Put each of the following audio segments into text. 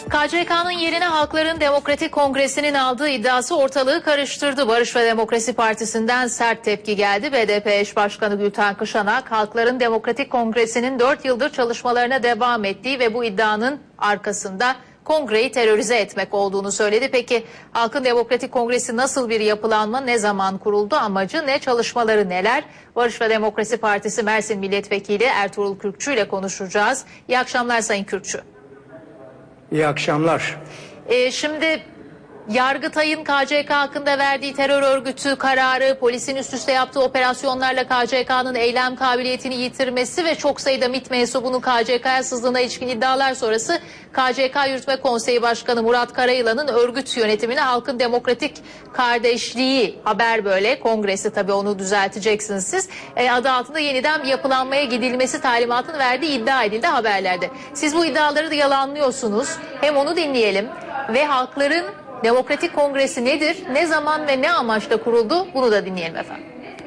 KCK'nın yerine Halkların Demokratik Kongresi'nin aldığı iddiası ortalığı karıştırdı. Barış ve Demokrasi Partisi'nden sert tepki geldi. BDP eş başkanı Gülten Kışanak, Halkların Demokratik Kongresi'nin 4 yıldır çalışmalarına devam ettiği ve bu iddianın arkasında kongreyi terörize etmek olduğunu söyledi. Peki Halkın Demokratik Kongresi nasıl bir yapılanma, ne zaman kuruldu, amacı ne, çalışmaları neler? Barış ve Demokrasi Partisi Mersin Milletvekili Ertuğrul Kürkçü ile konuşacağız. İyi akşamlar Sayın Kürkçü. İyi akşamlar. Şimdi Yargıtay'ın KCK hakkında verdiği terör örgütü kararı, polisin üst üste yaptığı operasyonlarla KCK'nın eylem kabiliyetini yitirmesi ve çok sayıda MİT mensubunun KCK'ya sızdığına ilişkin iddialar sonrası KCK Yürütme Konseyi Başkanı Murat Karayılan'ın örgüt yönetimine Halkın Demokratik Kardeşliği haber böyle kongresi, tabii onu düzelteceksiniz siz, adı altında yeniden bir yapılanmaya gidilmesi talimatını verdiği iddia edildi haberlerde. Siz bu iddiaları da yalanlıyorsunuz. Hem onu dinleyelim ve Halkların Demokratik Kongresi nedir, ne zaman ve ne amaçla kuruldu, bunu da dinleyelim efendim.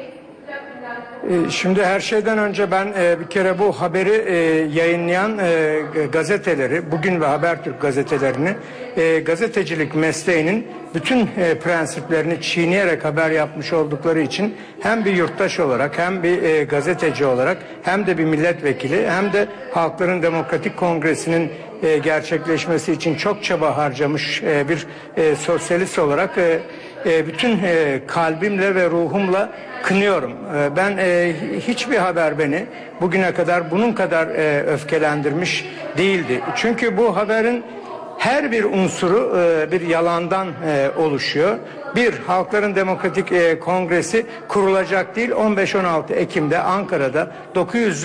Şimdi her şeyden önce ben bir kere bu haberi yayınlayan gazeteleri, Bugün ve Habertürk gazetelerini, gazetecilik mesleğinin bütün prensiplerini çiğneyerek haber yapmış oldukları için hem bir yurttaş olarak, hem bir gazeteci olarak, hem de bir milletvekili, hem de Halkların Demokratik Kongresi'nin gerçekleşmesi için çok çaba harcamış bir sosyalist olarak bütün kalbimle ve ruhumla kınıyorum. Ben hiçbir haber beni bugüne kadar bunun kadar öfkelendirmiş değildi. Çünkü bu haberin her bir unsuru bir yalandan oluşuyor. Bir, Halkların Demokratik Kongresi kurulacak değil, 15-16 Ekim'de Ankara'da 900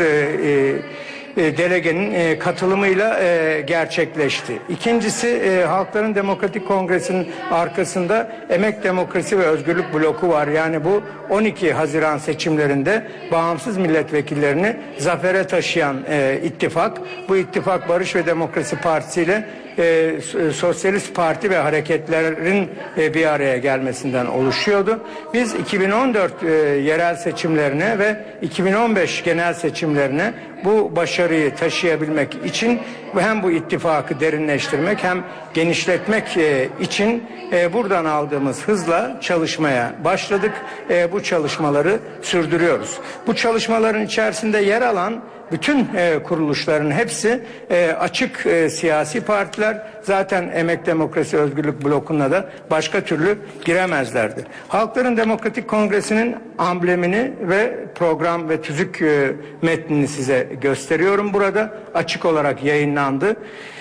delegenin katılımıyla gerçekleşti. İkincisi, Halkların Demokratik Kongresi'nin arkasında Emek Demokrasi ve Özgürlük Bloku var. Yani bu 12 Haziran seçimlerinde bağımsız milletvekillerini zafere taşıyan ittifak. Bu ittifak Barış ve Demokrasi Partisi ile Sosyalist Parti ve hareketlerin bir araya gelmesinden oluşuyordu. Biz 2014 yerel seçimlerine ve 2015 genel seçimlerine bu başarıyı taşıyabilmek için hem bu ittifakı derinleştirmek hem genişletmek için buradan aldığımız hızla çalışmaya başladık. Bu çalışmaları sürdürüyoruz. Bu çalışmaların içerisinde yer alan bütün kuruluşların hepsi açık siyasi partiler. Zaten Emek Demokrasi Özgürlük Bloku'na da başka türlü giremezlerdi. Halkların Demokratik Kongresi'nin amblemini ve program ve tüzük metnini size gösteriyorum burada. Açık olarak yayınlandı.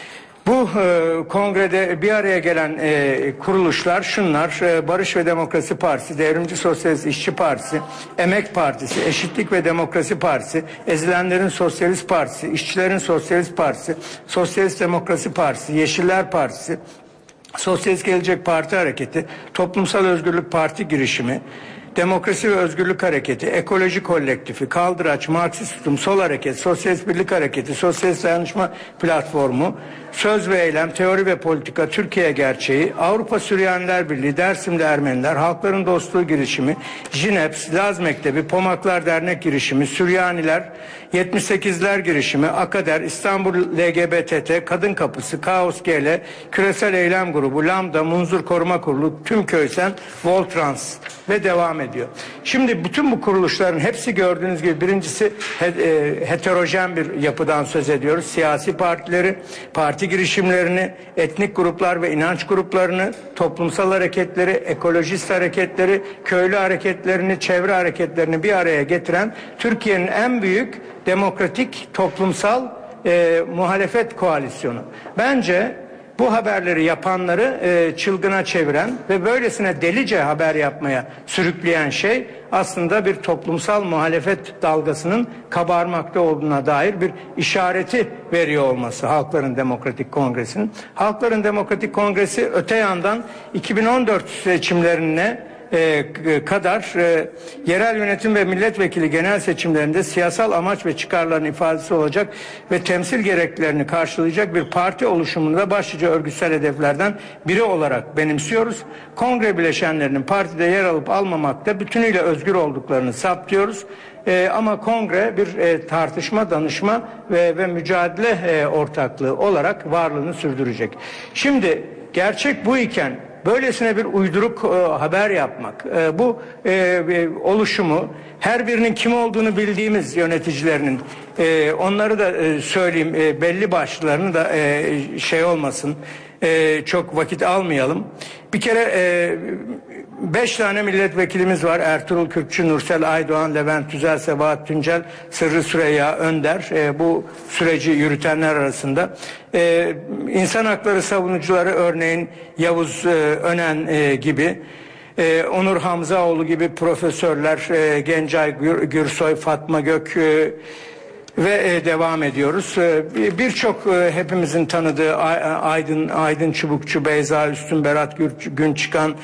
Bu kongrede bir araya gelen kuruluşlar şunlar: Barış ve Demokrasi Partisi, Devrimci Sosyalist İşçi Partisi, Emek Partisi, Eşitlik ve Demokrasi Partisi, Ezilenlerin Sosyalist Partisi, İşçilerin Sosyalist Partisi, Sosyalist Demokrasi Partisi, Yeşiller Partisi, Sosyalist Gelecek Parti Hareketi, Toplumsal Özgürlük Parti Girişimi, Demokrasi ve Özgürlük Hareketi, Ekoloji Kolektifi, Kaldıraç, Marksist Tutum, Sol Hareket, Sosyalist Birlik Hareketi, Sosyalist Dayanışma Platformu, Söz ve Eylem, Teori ve Politika, Türkiye Gerçeği, Avrupa Süryaniler Birliği, Dersimli Ermeniler, Halkların Dostluğu Girişimi, JİNEPS, Laz Mektebi, Pomaklar Dernek Girişimi, Süryaniler, 78'ler Girişimi, Akader, İstanbul LGBTT, Kadın Kapısı, Kaos GL, Küresel Eylem Grubu, Lambda, Munzur Koruma Kurulu, Tüm Köysen, Voltrans ve devam ediyor. Şimdi bütün bu kuruluşların hepsi gördüğünüz gibi, birincisi heterojen bir yapıdan söz ediyoruz. Siyasi partileri, parti girişimlerini, etnik gruplar ve inanç gruplarını, toplumsal hareketleri, ekolojist hareketleri, köylü hareketlerini, çevre hareketlerini bir araya getiren Türkiye'nin en büyük demokratik toplumsal muhalefet koalisyonu. Bence bu haberleri yapanları çılgına çeviren ve böylesine delice haber yapmaya sürükleyen şey aslında bir toplumsal muhalefet dalgasının kabarmakta olduğuna dair bir işareti veriyor olması Halkların Demokratik Kongresi'nin. Halkların Demokratik Kongresi öte yandan 2014 seçimlerine kadar yerel yönetim ve milletvekili genel seçimlerinde siyasal amaç ve çıkarların ifadesi olacak ve temsil gereklilerini karşılayacak bir parti oluşumunu da başlıca örgütsel hedeflerden biri olarak benimsiyoruz. Kongre bileşenlerinin partide yer alıp almamakta bütünüyle özgür olduklarını saptıyoruz. Ama kongre bir tartışma, danışma ve mücadele ortaklığı olarak varlığını sürdürecek. Şimdi gerçek bu iken böylesine bir uyduruk haber yapmak, bu oluşumu her birinin kim olduğunu bildiğimiz yöneticilerinin, onları da söyleyeyim, belli başlarını da şey olmasın, çok vakit almayalım. Bir kere 5 tane milletvekilimiz var. Ertuğrul Kürkçü, Nursel Aydoğan, Levent Tüzel, Sebahat Tüncel, Sırrı Süreyya Önder bu süreci yürütenler arasında. İnsan hakları savunucuları örneğin Yavuz Önen gibi, Onur Hamzaoğlu gibi profesörler, Gencay Gürsoy, Fatma Gök ve devam ediyoruz. Birçok hepimizin tanıdığı Aydın Çubukçu, Beyza Üstün, Berat Günçıkan,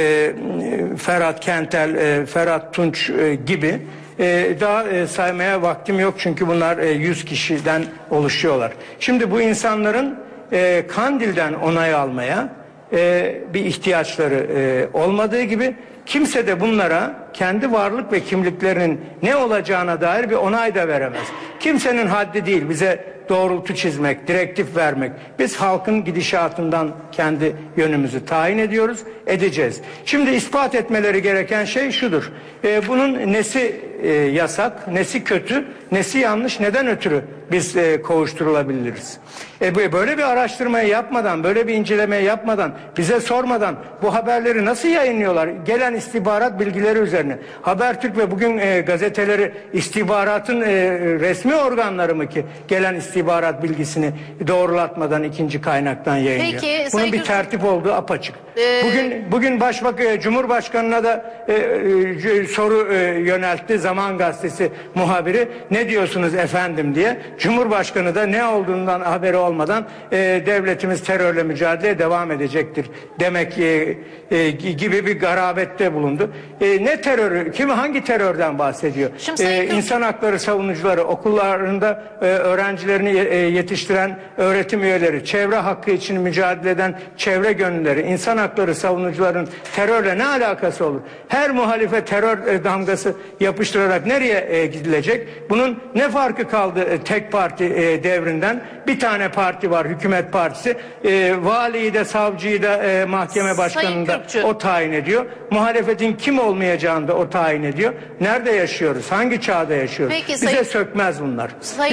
Ferhat Kentel, Ferhat Tunç gibi daha saymaya vaktim yok çünkü bunlar 100 kişiden oluşuyorlar. Şimdi bu insanların Kandil'den onay almaya bir ihtiyaçları olmadığı gibi kimse de bunlara kendi varlık ve kimliklerinin ne olacağına dair bir onay da veremez. Kimsenin haddi değil bize doğrultu çizmek, direktif vermek. Biz halkın gidişatından kendi yönümüzü tayin ediyoruz, edeceğiz. Şimdi ispat etmeleri gereken şey şudur. Bunun nesi yasak, nesi kötü, nesi yanlış, neden ötürü biz kovuşturulabiliriz? Böyle bir araştırmayı yapmadan, böyle bir incelemeyi yapmadan, bize sormadan bu haberleri nasıl yayınlıyorlar? Gelen istihbarat bilgileri üzerine. Habertürk ve bugün gazeteleri istihbaratın resmi organları mı ki gelen istihbarat bilgisini doğrulatmadan ikinci kaynaktan yayınlıyor? Peki, bunun bir tertip olduğu apaçık. Bugün Cumhurbaşkanı'na da soru yöneltti Zaman Gazetesi muhabiri. Ne diyorsunuz efendim diye. Cumhurbaşkanı da ne olduğundan haberi olmadan devletimiz terörle mücadeleye devam edecektir demek gibi bir garabette bulundu. Ne terörü? Hangi terörden bahsediyor? İnsan hakları savunucuları, okullarında öğrencilerini yetiştiren öğretim üyeleri, çevre hakkı için mücadele eden çevre gönüllüleri, insan hakları savunucuların terörle ne alakası olur? Her muhalife terör damgası yapıştırarak nereye gidilecek? Bunun ne farkı kaldı tek parti devrinden? Bir tane parti var, hükümet partisi. Valiyi de, savcıyı da, mahkeme başkanını da o tayin ediyor. Muhalefetin kim olmayacağını da o tayin ediyor. Nerede yaşıyoruz? Hangi çağda yaşıyoruz? Peki, bize sökmez bunlar.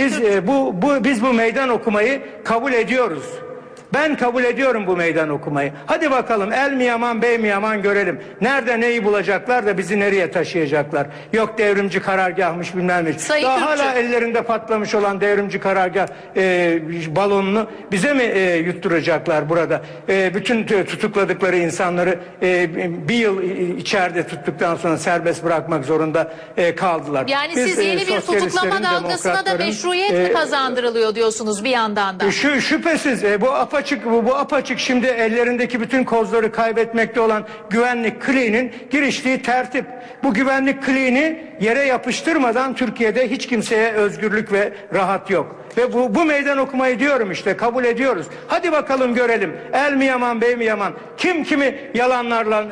Biz bu meydan okumayı kabul ediyoruz. Ben kabul ediyorum bu meydan okumayı. Hadi bakalım el mi yaman bey mi yaman görelim. Nerede neyi bulacaklar da bizi nereye taşıyacaklar. Yok devrimci karargahmış bilmem ne. Daha hala ellerinde patlamış olan devrimci karargah balonunu bize mi yutturacaklar burada? Bütün tutukladıkları insanları bir yıl içeride tuttuktan sonra serbest bırakmak zorunda kaldılar. Yani siz yeni bir tutuklama dalgasına da meşruiyet mi kazandırılıyor diyorsunuz bir yandan da? Şüphesiz bu apaçık şimdi ellerindeki bütün kozları kaybetmekte olan güvenlik kliğinin giriştiği tertip. Bu güvenlik kliğini yere yapıştırmadan Türkiye'de hiç kimseye özgürlük ve rahat yok. Ve bu meydan okumayı diyorum işte kabul ediyoruz. Hadi bakalım görelim. El mi yaman bey mi yaman? Kim kimi yalanlarla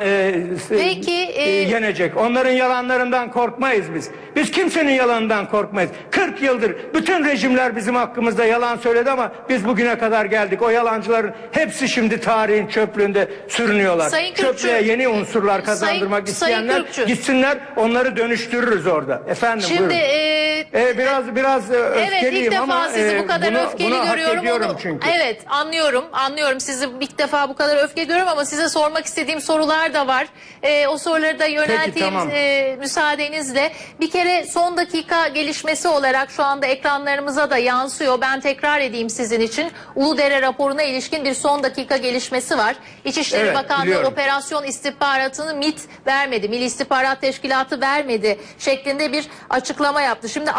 yenecek? Onların yalanlarından korkmayız biz. Biz kimsenin yalanından korkmayız. 40 yıldır bütün rejimler bizim hakkımızda yalan söyledi ama biz bugüne kadar geldik. O yalancıların hepsi şimdi tarihin çöplüğünde sürünüyorlar. Çöplüğe yeni unsurlar kazandırmak isteyenler gitsinler, onları dönüştürürüz orada. Efendim şimdi, buyurun. Biraz öfkeliyim ama sizi bu kadar öfkeli görüyorum. Çünkü. Evet, anlıyorum. Sizi ilk defa bu kadar öfke görüyorum ama size sormak istediğim sorular da var. O soruları da yönelteyim. Peki, tamam. Müsaadenizle. Bir kere son dakika gelişmesi olarak şu anda ekranlarımıza da yansıyor. Ben tekrar edeyim sizin için. Uludere raporuna ilişkin bir son dakika gelişmesi var. İçişleri Bakanlığı biliyorum. Operasyon istihbaratını MİT vermedi, Milli İstihbarat Teşkilatı vermedi şeklinde bir açıklama yaptı. Şimdi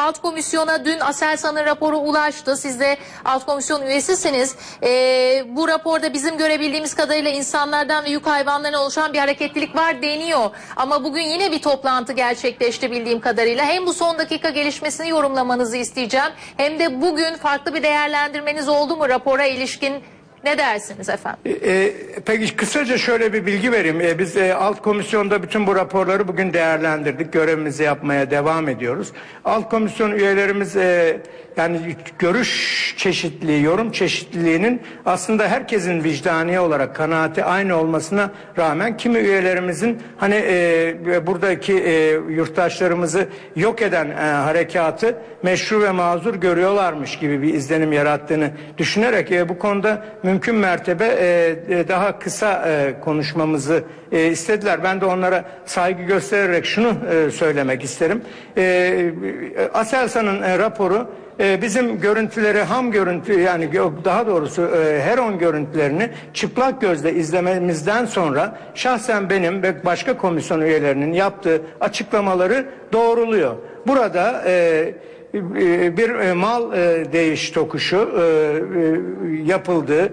alt komisyona dün Aselsan'ın raporu ulaştı. Siz de alt komisyon üyesisiniz. Bu raporda bizim görebildiğimiz kadarıyla insanlardan ve yük hayvanlarına oluşan bir hareketlilik var deniyor. Ama bugün yine bir toplantı gerçekleşti bildiğim kadarıyla. Hem bu son dakika gelişmesini yorumlamanızı isteyeceğim. Hem de bugün farklı bir değerlendirmeniz oldu mu rapora ilişkin? Ne dersiniz efendim? Peki kısaca şöyle bir bilgi vereyim. Biz alt komisyonda bütün bu raporları bugün değerlendirdik. Görevimizi yapmaya devam ediyoruz. Alt komisyon üyelerimiz yani görüş çeşitliliği, yorum çeşitliliğinin aslında herkesin vicdani olarak kanaati aynı olmasına rağmen kimi üyelerimizin hani buradaki yurttaşlarımızı yok eden harekatı meşru ve mazur görüyorlarmış gibi bir izlenim yarattığını düşünerek bu konuda mümkün mertebe daha kısa konuşmamızı istediler. Ben de onlara saygı göstererek şunu söylemek isterim. Aselsan'ın raporu bizim görüntüleri ham görüntü yani daha doğrusu Heron görüntülerini çıplak gözle izlememizden sonra şahsen benim ve başka komisyon üyelerinin yaptığı açıklamaları doğruluyor. Burada bir mal değiş tokuşu yapıldı.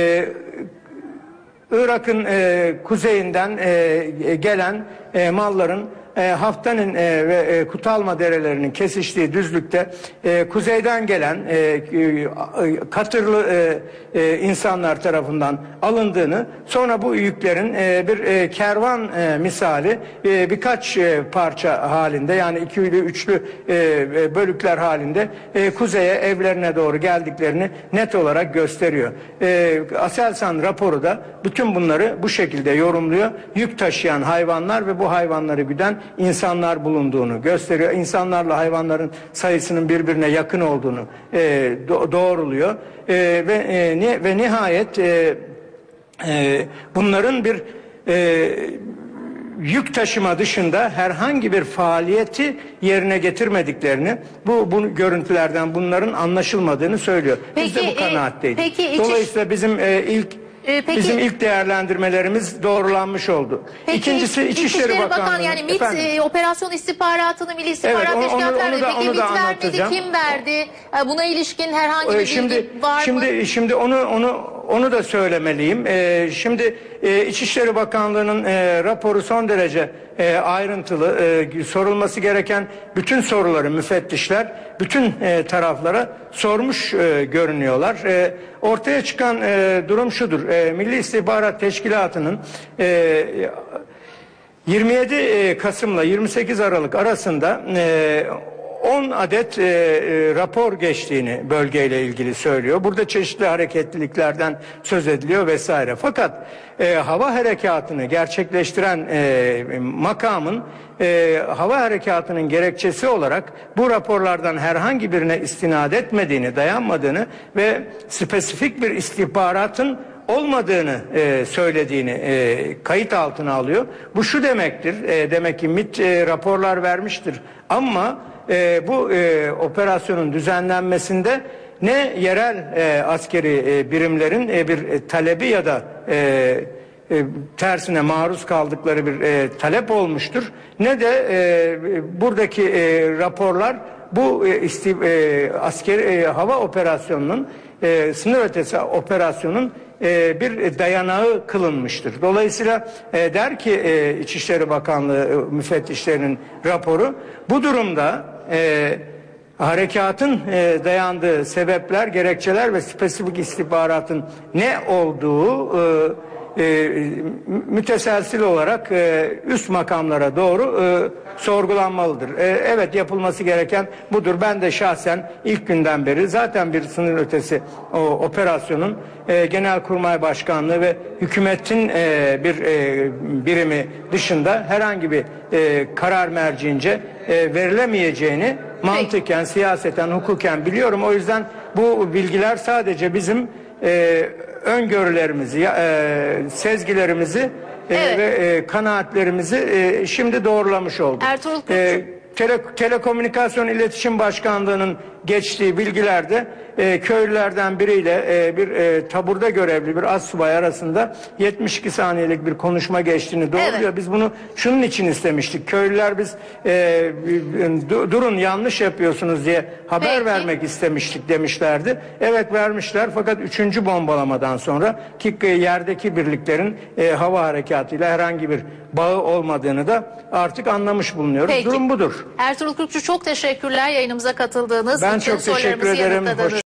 Irak'ın kuzeyinden gelen malların Haftan'ın ve Kutalma derelerinin kesiştiği düzlükte kuzeyden gelen katırlı insanlar tarafından alındığını, sonra bu yüklerin bir kervan misali birkaç parça halinde yani ikili üçlü bölükler halinde kuzeye evlerine doğru geldiklerini net olarak gösteriyor. Aselsan raporu da bütün bunları bu şekilde yorumluyor. Yük taşıyan hayvanlar ve bu hayvanları güden insanlar bulunduğunu gösteriyor. İnsanlarla hayvanların sayısının birbirine yakın olduğunu doğruluyor. Ve nihayet bunların bir yük taşıma dışında herhangi bir faaliyeti yerine getirmediklerini, bu görüntülerden bunların anlaşılmadığını söylüyor. Biz de bu kanaatteydik. Dolayısıyla bizim bizim ilk değerlendirmelerimiz doğrulanmış oldu. Peki, İkincisi İçişleri Bakanlığı. Yani MİT operasyon istihbaratını Milli İstihbarat Teşkilatı verdi. Peki MİT vermedi, kim verdi? Buna ilişkin herhangi bir bilgi var mı? Şimdi onu da söylemeliyim. Şimdi İçişleri Bakanlığı'nın raporu son derece ayrıntılı, sorulması gereken bütün soruları müfettişler bütün taraflara sormuş görünüyorlar. Ortaya çıkan durum şudur. Milli İstihbarat Teşkilatı'nın 27 Kasım'la 28 Aralık arasında 10 adet rapor geçtiğini bölgeyle ilgili söylüyor. Burada çeşitli hareketliliklerden söz ediliyor vesaire. Fakat hava harekatını gerçekleştiren makamın hava harekatının gerekçesi olarak bu raporlardan herhangi birine istinad etmediğini, dayanmadığını ve spesifik bir istihbaratın olmadığını söylediğini kayıt altına alıyor. Bu şu demektir. Demek ki MİT raporlar vermiştir. Ama bu operasyonun düzenlenmesinde ne yerel askeri birimlerin bir talebi ya da tersine maruz kaldıkları bir talep olmuştur. Ne de buradaki raporlar bu askeri hava operasyonunun sınır ötesi operasyonun bir dayanağı kılınmıştır. Dolayısıyla der ki İçişleri Bakanlığı müfettişlerinin raporu bu durumda harekatın dayandığı sebepler, gerekçeler ve spesifik istihbaratın ne olduğu müteselsil olarak üst makamlara doğru sorgulanmalıdır. Evet, yapılması gereken budur. Ben de şahsen ilk günden beri zaten bir sınır ötesi operasyonun Genelkurmay Başkanlığı ve hükümetin bir birimi dışında herhangi bir karar merciince verilemeyeceğini mantıken, siyaseten, hukuken biliyorum. O yüzden bu bilgiler sadece bizim öngörülerimizi, sezgilerimizi ve kanaatlerimizi şimdi doğrulamış olduk. Ertuğrul Telekomünikasyon İletişim Başkanlığı'nın geçtiği bilgilerde köylülerden biriyle bir taburda görevli bir astsubay arasında 72 saniyelik bir konuşma geçtiğini doğruluyor. Evet. Biz bunu şunun için istemiştik. Köylüler biz durun yanlış yapıyorsunuz diye haber Peki. vermek istemiştik demişlerdi. Evet vermişler fakat 3. bombalamadan sonra ki yerdeki birliklerin hava harekatıyla herhangi bir bağı olmadığını da artık anlamış bulunuyoruz. Peki. Durum budur. Ertuğrul Kürkçü çok teşekkürler yayınımıza katıldığınız Ben için çok teşekkür sorularımızı ederim. yanıtladığınız